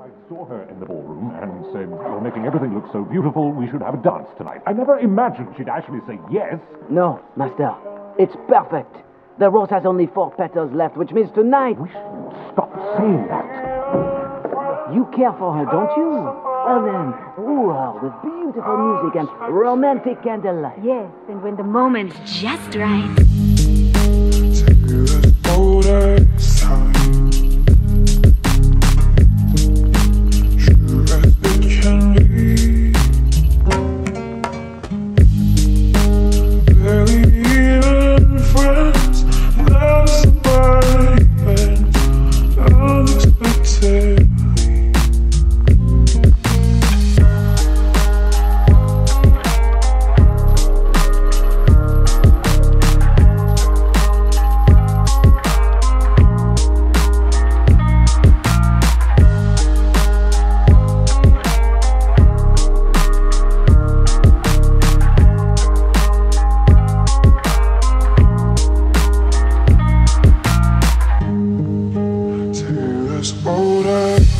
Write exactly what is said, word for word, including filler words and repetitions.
I saw her in the ballroom and said, "You're making everything look so beautiful, we should have a dance tonight." I never imagined she'd actually say yes. No, Master. It's perfect. The rose has only four petals left, which means tonight... We should stop saying that. You care for her, don't you? Well then, woo her with beautiful music and romantic candlelight. Yes, and when the moment's just right. Older